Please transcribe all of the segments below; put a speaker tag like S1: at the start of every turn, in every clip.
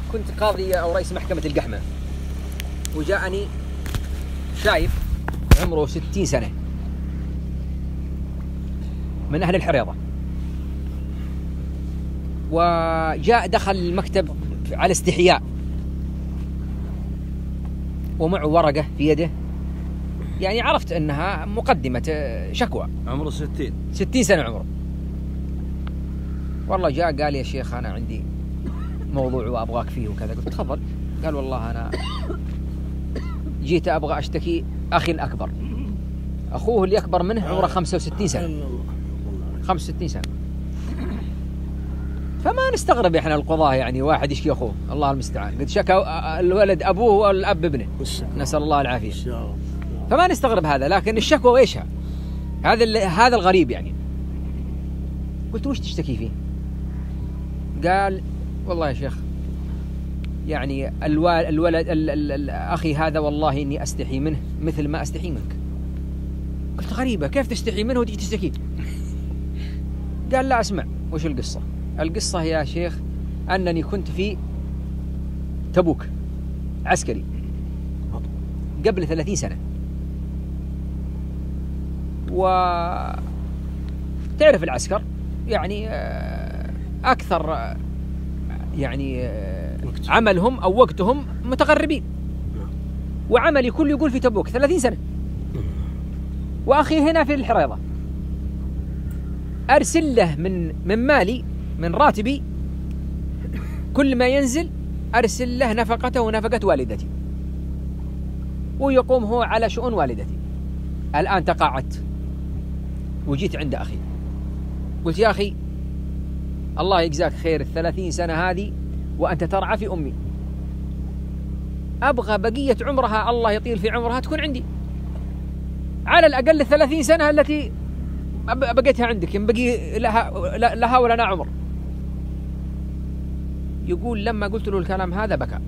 S1: كنت قاضي أو رئيس محكمة القحمة، وجاءني شايب عمره 60 سنة من أهل الحريضة، وجاء دخل المكتب على استحياء ومعه ورقة في يده، يعني عرفت أنها مقدمة شكوى.
S2: عمره
S1: 60 سنة عمره. والله جاء قال يا شيخ أنا عندي موضوع وأبغاك فيه وكذا. قلت تفضل. قال والله أنا جيت أبغى أشتكي أخي الأكبر، أخوه اللي أكبر منه عمره 65 سنة. 65 سنة. فما نستغرب إحنا القضاة، يعني واحد يشكي أخوه، الله المستعان. قد شكى الولد أبوه والأب ابنه، نسأل الله العافية. فما نستغرب هذا، لكن الشكوى وإيشها؟ هذا الغريب يعني. قلت وش تشتكي فيه؟ قال والله يا شيخ يعني الولد أخي هذا والله إني أستحي منه مثل ما أستحي منك. قلت غريبة، كيف تستحي منه وتجي تشتكي؟ قال لا أسمع، وش القصة؟ القصة يا شيخ أنني كنت في تبوك عسكري قبل 30 سنة، وتعرف العسكر يعني أكثر يعني عملهم أو وقتهم متغربين، وعملي كله يقول في تبوك 30 سنة، وأخي هنا في الحريضة. أرسل له من مالي، من راتبي، كل ما ينزل أرسل له نفقته ونفقة والدتي، ويقوم هو على شؤون والدتي. الآن تقاعدت وجيت عند أخي، قلت يا أخي الله يجزاك خير، 30 سنة هذه وأنت ترعى في أمي، أبغى بقية عمرها الله يطيل في عمرها تكون عندي، على الأقل 30 سنة التي بقيتها عندك ينبغي لها ولنا عمر. يقول لما قلت له الكلام هذا بكى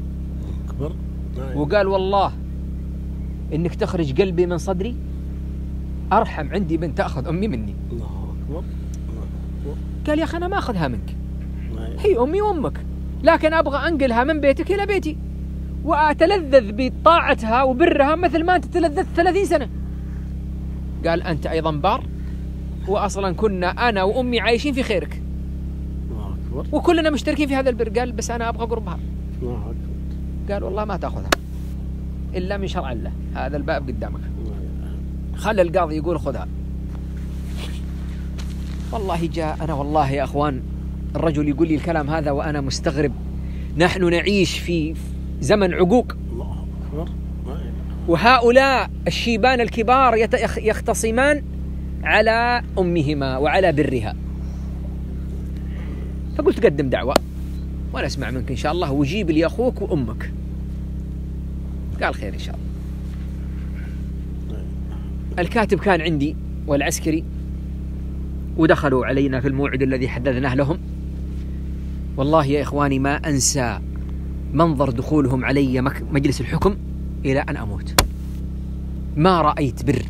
S1: وقال والله إنك تخرج قلبي من صدري، أرحم عندي بنت تأخذ أمي مني.
S2: الله أكبر.
S1: قال يا أخي أنا ما أخذها منك، هي أمي وأمك، لكن أبغى أنقلها من بيتك إلى بيتي وأتلذذ بطاعتها وبرها مثل ما أنت تلذذت 30 سنة. قال أنت أيضا بار، وأصلا كنا أنا وأمي عايشين في خيرك وكلنا مشتركين في هذا البر. قال بس أنا أبغى قربها. قال والله ما تأخذها إلا من شرع الله، هذا الباب قدامك، خلى القاضي يقول خذها. والله جاء أنا والله يا أخوان الرجل يقول لي الكلام هذا وأنا مستغرب. نحن نعيش في زمن عقوق، وهؤلاء الشيبان الكبار يختصمان على أمهما وعلى برها. فقلت قدم دعوة وأنا أسمع منك إن شاء الله، وجيب لي أخوك وأمك. قال خير إن شاء الله. الكاتب كان عندي والعسكري، ودخلوا علينا في الموعد الذي حددناه لهم. والله يا إخواني ما أنسى منظر دخولهم علي مجلس الحكم إلى أن أموت. ما رأيت بر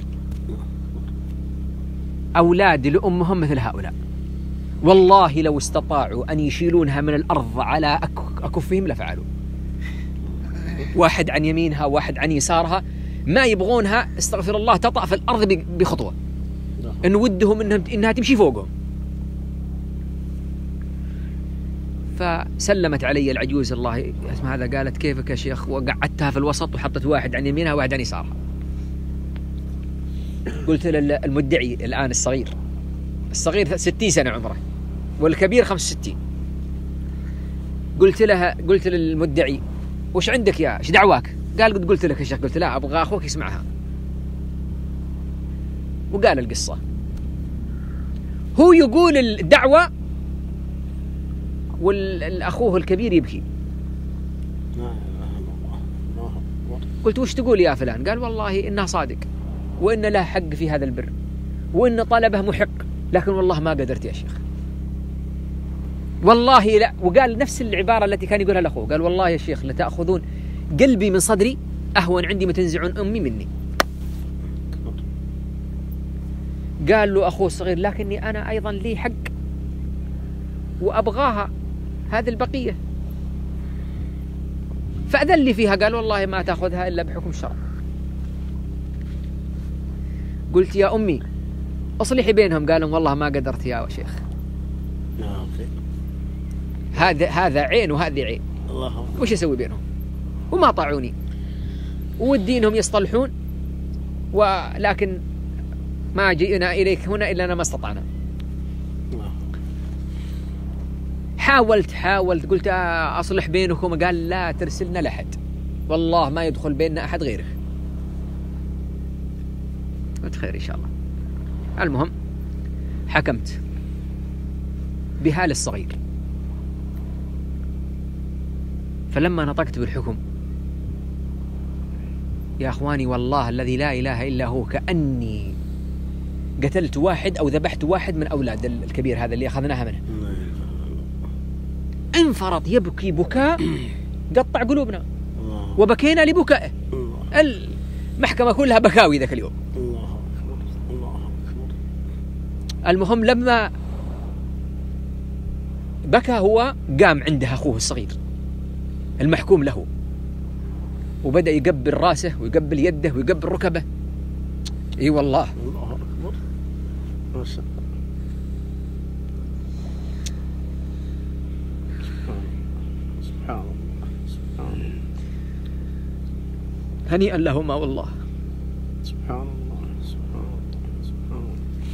S1: أولاد لأمهم مثل هؤلاء. والله لو استطاعوا أن يشيلونها من الأرض على أكفهم لفعلوا، واحد عن يمينها واحد عن يسارها، ما يبغونها استغفر الله تطأ في الأرض بخطوة، إن ودهم إنها تمشي فوقهم. فسلمت علي العجوز الله اسمها هذا، قالت كيفك يا شيخ، وقعدتها في الوسط وحطت واحد عن يمينها وواحد عن يسارها. قلت للمدعي الآن الصغير 60 سنة عمره والكبير 65، قلت للمدعي وش عندك يا ايش دعواك؟ قال قلت لك يا شيخ. قلت لا أبغى أخوك يسمعها. وقال القصة، هو يقول الدعوة والأخوه الكبير يبكي. قلت وش تقول يا فلان؟ قال والله إنها صادق، وإن له حق في هذا البر، وإن طلبه محق، لكن والله ما قدرت يا شيخ والله لا. وقال نفس العبارة التي كان يقولها لأخوه، قال والله يا شيخ لتأخذون قلبي من صدري أهون عندي ما تنزعون أمي مني. قال له أخوه الصغير لكني أنا أيضا لي حق وأبغاها هذه البقية. فأذن لي فيها، قال والله ما تأخذها إلا بحكم الشرع. قلت يا أمي أصلحي بينهم، قالوا والله ما قدرت يا شيخ. هذا عين وهذه عين، وش أسوي بينهم؟ وما طاعوني، ودي إنهم يصطلحون، ولكن ما جئنا إليك هنا إلا أنا ما استطعنا. حاولت قلت أصلح بينكم، قال لا ترسلنا لأحد، والله ما يدخل بيننا أحد غيرك. قلت خير إن شاء الله. المهم حكمت بهال الصغير، فلما نطقت بالحكم يا أخواني والله الذي لا إله إلا هو كأني قتلت واحد أو ذبحت واحد من أولاد الكبير هذا اللي أخذناها منه. انفرط يبكي بكاء قطع قلوبنا، وبكينا لبكائه. المحكمة كلها بكاوي ذاك اليوم. المهم لما بكى هو قام عنده أخوه الصغير المحكوم له، وبدأ يقبل راسه ويقبل يده ويقبل ركبه. اي والله.
S2: الله أكبر. ما شاء الله. سبحان الله سبحان الله.
S1: هنيئا لهما والله.
S2: سبحان الله سبحان الله سبحان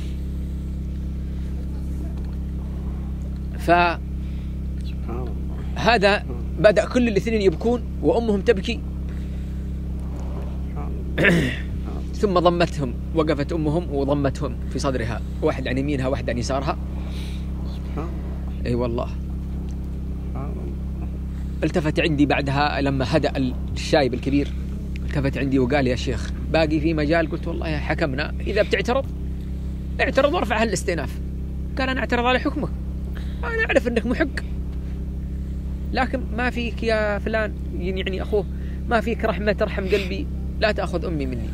S2: الله. سبحان الله.
S1: هذا بدأ كل الاثنين يبكون وأمهم تبكي. ثم ضمتهم، وقفت أمهم وضمتهم في صدرها، واحد عن يمينها واحد عن يسارها. اي والله. التفت عندي بعدها لما هدأ الشايب الكبير، التفت عندي وقال يا شيخ باقي في مجال؟ قلت والله حكمنا، إذا بتعترض اعترض وارفع الاستئناف. قال أنا اعترض على حكمك، أنا أعرف أنك محق، لكن ما فيك يا فلان، يعني أخوه، ما فيك رحمة ترحم قلبي، لا تأخذ أمي مني.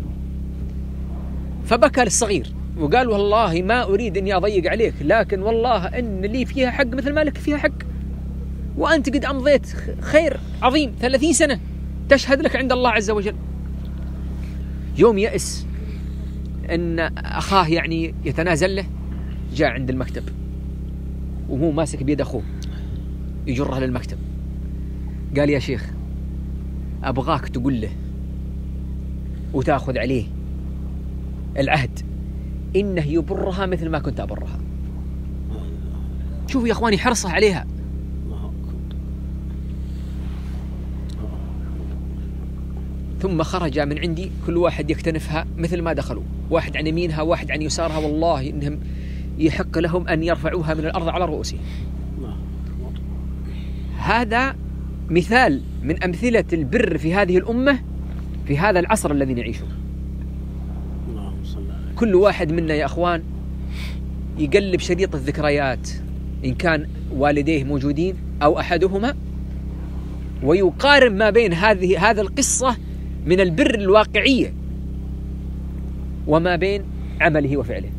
S1: فبكى للصغير وقال والله ما أريد أني أضيق عليك، لكن والله أن لي فيها حق مثل ما لك فيها حق، وأنت قد أمضيت خير عظيم 30 سنة تشهد لك عند الله عز وجل. يوم يأس أن أخاه يعني يتنازل له، جاء عند المكتب وهو ماسك بيد أخوه يجره للمكتب. قال يا شيخ أبغاك تقول له وتأخذ عليه العهد إنه يبرها مثل ما كنت أبرها. شوفوا يا أخواني حرصه عليها. ثم خرج من عندي كل واحد يكتنفها مثل ما دخلوا، واحد عن يمينها واحد عن يسارها، والله إنهم يحق لهم أن يرفعوها من الأرض على رؤوسهم. هذا مثال من أمثلة البر في هذه الأمة في هذا العصر الذي نعيشه. كل واحد منا يا أخوان يقلب شريط الذكريات إن كان والديه موجودين أو أحدهما، ويقارن ما بين هذا القصة من البر الواقعية وما بين عمله وفعله.